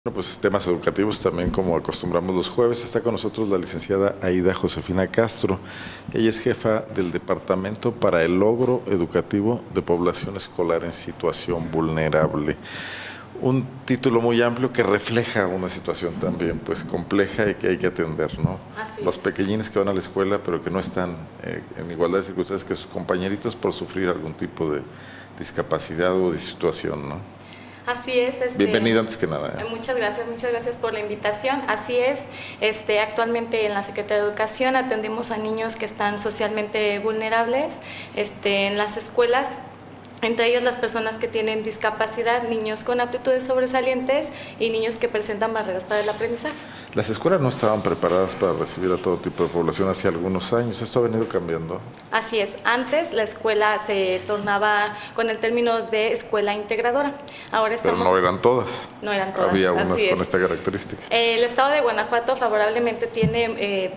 Bueno, pues temas educativos también, como acostumbramos los jueves. Está con nosotros la licenciada Aida Josefina Castro. Ella es jefa del Departamento para el Logro Educativo de Población Escolar en Situación Vulnerable. Un título muy amplio que refleja una situación también pues compleja y que hay que atender, ¿no? Los pequeñines que van a la escuela pero que no están en igualdad de circunstancias que sus compañeritos por sufrir algún tipo de discapacidad o de situación, ¿no? Así es. Bienvenida antes que nada. Muchas gracias por la invitación. Así es, actualmente en la Secretaría de Educación atendemos a niños que están socialmente vulnerables en las escuelas. Entre ellos las personas que tienen discapacidad, niños con aptitudes sobresalientes y niños que presentan barreras para el aprendizaje. Las escuelas no estaban preparadas para recibir a todo tipo de población hace algunos años. ¿Esto ha venido cambiando? Así es. Antes la escuela se tornaba con el término de escuela integradora. Ahora estamos... Pero no eran todas. No eran todas. Había unas con esta característica. El Estado de Guanajuato favorablemente tiene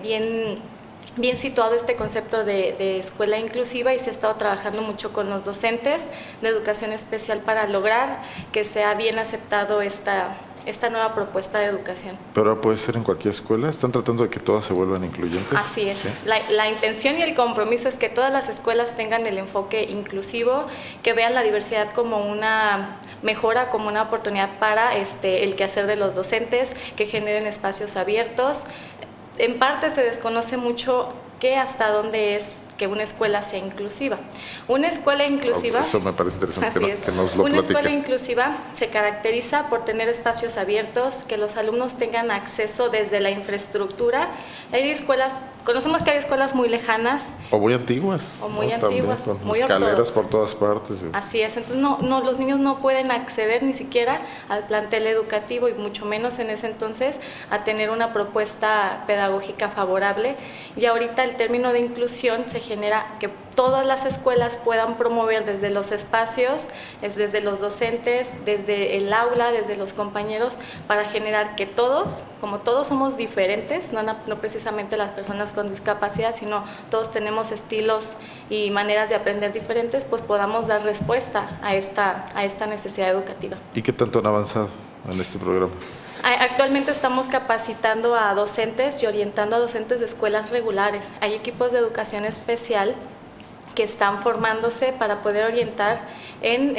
bien situado este concepto de escuela inclusiva y se ha estado trabajando mucho con los docentes de educación especial para lograr que sea bien aceptado esta nueva propuesta de educación. ¿Pero puede ser en cualquier escuela? ¿Están tratando de que todas se vuelvan incluyentes? Así es. ¿Sí? La intención y el compromiso es que todas las escuelas tengan el enfoque inclusivo, que vean la diversidad como una mejora, como una oportunidad para el quehacer de los docentes, que generen espacios abiertos. En parte se desconoce mucho hasta dónde es que una escuela sea inclusiva. Una escuela inclusiva... Eso me parece interesante que nos lo Una platique. escuela inclusiva se caracteriza por tener espacios abiertos, que los alumnos tengan acceso desde la infraestructura. Hay escuelas, conocemos que hay escuelas muy lejanas. O muy antiguas. O muy antiguas, también, con muy escaleras ortodoxas. por todas partes. Así es, entonces los niños no pueden acceder ni siquiera al plantel educativo y mucho menos en ese entonces a tener una propuesta pedagógica favorable. Y ahorita el término de inclusión se genera que todas las escuelas puedan promover desde los espacios, desde los docentes, desde el aula, desde los compañeros, para generar que todos, como todos somos diferentes, no precisamente las personas con discapacidad, sino todos tenemos estilos y maneras de aprender diferentes, pues podamos dar respuesta a esta necesidad educativa. ¿Y qué tanto han avanzado en este programa? Actualmente estamos capacitando a docentes y orientando a docentes de escuelas regulares. Hay equipos de educación especial que están formándose para poder orientar en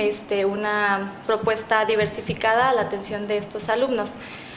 una propuesta diversificada a la atención de estos alumnos.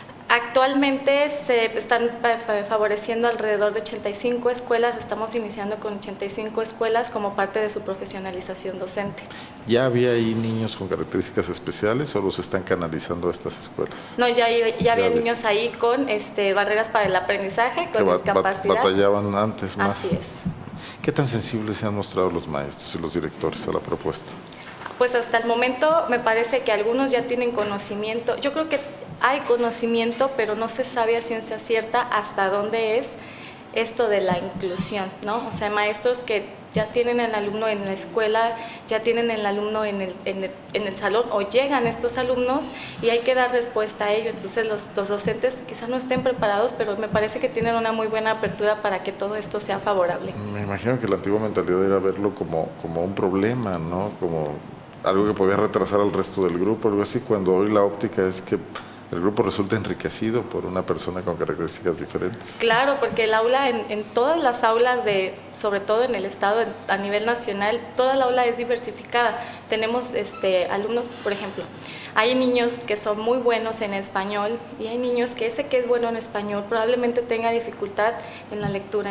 Actualmente se están favoreciendo alrededor de 85 escuelas, estamos iniciando con 85 escuelas como parte de su profesionalización docente. ¿Ya había ahí niños con características especiales o los están canalizando a estas escuelas? No, ya había niños ahí con barreras para el aprendizaje, con discapacidad. Batallaban antes más. Así es. ¿Qué tan sensibles se han mostrado los maestros y los directores a la propuesta? Pues hasta el momento me parece que algunos ya tienen conocimiento. Yo creo que hay conocimiento, pero no se sabe a ciencia cierta hasta dónde es esto de la inclusión, ¿no? O sea, maestros que ya tienen el alumno en la escuela, ya tienen el alumno en el salón o llegan estos alumnos y hay que dar respuesta a ello. Entonces los docentes quizás no estén preparados, pero me parece que tienen una muy buena apertura para que todo esto sea favorable. Me imagino que la antigua mentalidad era verlo como un problema, ¿no? Como algo que podía retrasar al resto del grupo, algo así, cuando hoy la óptica es que el grupo resulta enriquecido por una persona con características diferentes. Claro, porque el aula, en todas las aulas, sobre todo en el estado, a nivel nacional, toda la aula es diversificada. Tenemos alumnos, por ejemplo, hay niños que son muy buenos en español y hay niños que ese que es bueno en español probablemente tenga dificultad en la lectura,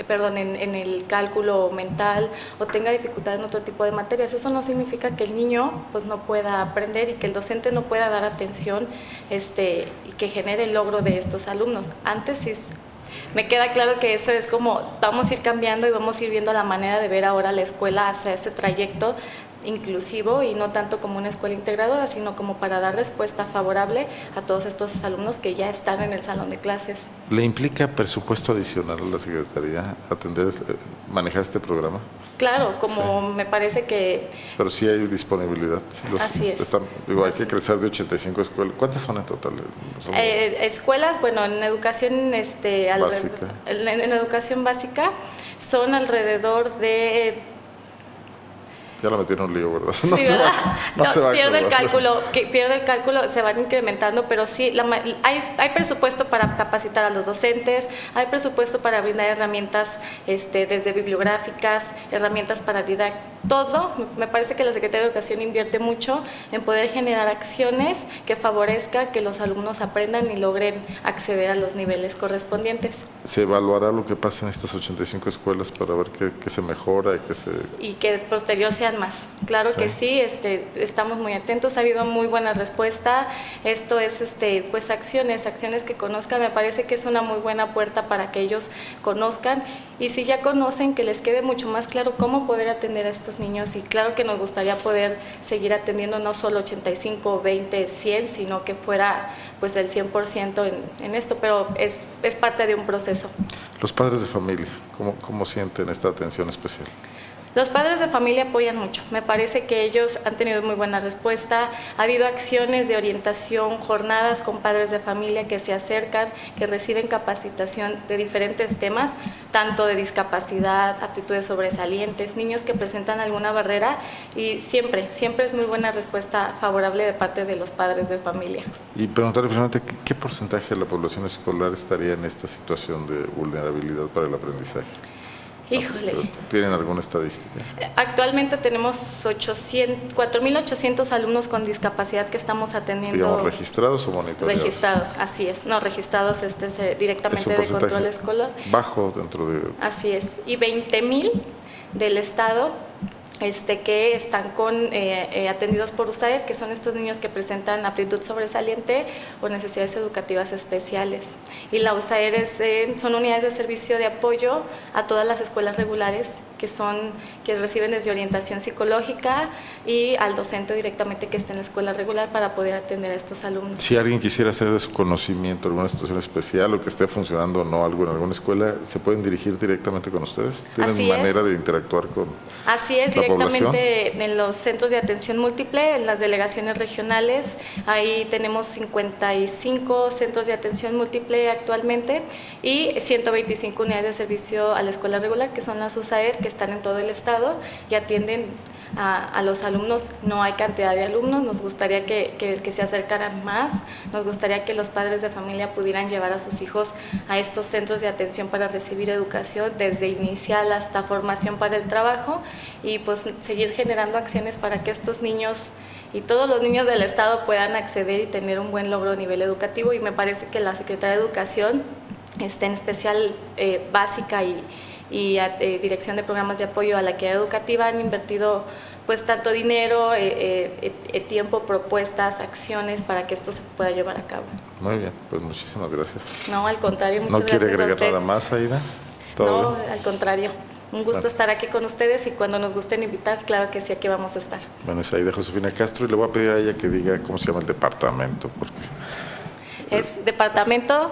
en el cálculo mental o tenga dificultad en otro tipo de materias. Eso no significa que el niño pues no pueda aprender y que el docente no pueda dar atención y que genere el logro de estos alumnos. Antes sí, me queda claro que eso es como vamos a ir cambiando y vamos a ir viendo la manera de ver ahora la escuela hacia ese trayecto inclusivo y no tanto como una escuela integradora, sino como para dar respuesta favorable a todos estos alumnos que ya están en el salón de clases. ¿Le implica presupuesto adicional a la Secretaría manejar este programa? Claro, como sí. Me parece que... Pero sí hay disponibilidad. Así es. Hay que crecer de 85 escuelas. ¿Cuántas son en total? Escuelas, bueno, en educación básica. En educación básica son alrededor de Ya la metieron en un lío, ¿verdad? No, sí, ¿verdad? No se va a pierde el acordar. pierde el cálculo, se van incrementando, pero sí, hay presupuesto para capacitar a los docentes, hay presupuesto para brindar herramientas desde bibliográficas, herramientas para didactic, todo. Me parece que la Secretaría de Educación invierte mucho en poder generar acciones que favorezcan que los alumnos aprendan y logren acceder a los niveles correspondientes. ¿Se evaluará lo que pasa en estas 85 escuelas para ver qué se mejora y que posterior sean más? Claro que sí, estamos muy atentos, ha habido muy buena respuesta. Esto es pues acciones que conozcan. Me parece que es una muy buena puerta para que ellos conozcan, y si ya conocen, que les quede mucho más claro cómo poder atender a estos niños. Y claro que nos gustaría poder seguir atendiendo no solo 85, 20, 100, sino que fuera pues el 100% en esto, pero es parte de un proceso. Los padres de familia, ¿cómo sienten esta atención especial? Los padres de familia apoyan mucho. Me parece que ellos han tenido muy buena respuesta. Ha habido acciones de orientación, jornadas con padres de familia que se acercan, que reciben capacitación de diferentes temas, tanto de discapacidad, aptitudes sobresalientes, niños que presentan alguna barrera, y siempre es muy buena respuesta favorable de parte de los padres de familia. Y preguntarle finalmente, ¿qué porcentaje de la población escolar estaría en esta situación de vulnerabilidad para el aprendizaje? Híjole. ¿Tienen alguna estadística? Actualmente tenemos 4.800 alumnos con discapacidad que estamos atendiendo. ¿Digamos registrados o monitoreados? Registrados, así es. No, registrados directamente de control escolar. Bajo dentro de... Así es. Y 20.000 del estado que están atendidos por USAER, que son estos niños que presentan aptitud sobresaliente o necesidades educativas especiales. Y la USAER son unidades de servicio de apoyo a todas las escuelas regulares que reciben desde orientación psicológica y al docente directamente que esté en la escuela regular para poder atender a estos alumnos. Si alguien quisiera hacer de su conocimiento alguna situación especial o que esté funcionando o no algo en alguna escuela, ¿se pueden dirigir directamente con ustedes? ¿Tienen manera de interactuar con Así es, la directamente población? En los centros de atención múltiple, en las delegaciones regionales. Ahí tenemos 55 centros de atención múltiple actualmente y 125 unidades de servicio a la escuela regular, que son las USAER, que están en todo el estado y atienden a los alumnos. No hay cantidad de alumnos, nos gustaría que se acercaran más, nos gustaría que los padres de familia pudieran llevar a sus hijos a estos centros de atención para recibir educación desde inicial hasta formación para el trabajo, y pues seguir generando acciones para que estos niños y todos los niños del estado puedan acceder y tener un buen logro a nivel educativo. Y me parece que la Secretaría de Educación, en especial básica y Dirección de Programas de Apoyo a la Equidad Educativa, han invertido pues tanto dinero, tiempo, propuestas, acciones para que esto se pueda llevar a cabo. Muy bien, pues muchísimas gracias. No, al contrario, muchas gracias. ¿No quiere agregar nada más, Aida? No, al contrario. Un gusto estar aquí con ustedes, y cuando nos gusten invitar, claro que sí, aquí vamos a estar. Bueno, es Aida Josefina Castro, y le voy a pedir a ella que diga cómo se llama el departamento, porque... Es Departamento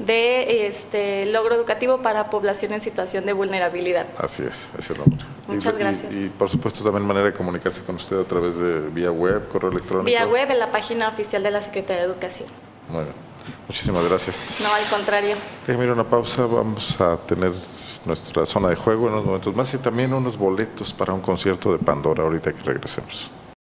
de Logro Educativo para Población en Situación de Vulnerabilidad. Así es el nombre. Muchas gracias. Y por supuesto también manera de comunicarse con usted a través de vía web, correo electrónico. Vía web, en la página oficial de la Secretaría de Educación. Muy bien. Muchísimas gracias. No, al contrario. Déjeme ir a una pausa, vamos a tener nuestra zona de juego en unos momentos más y también unos boletos para un concierto de Pandora ahorita que regresemos.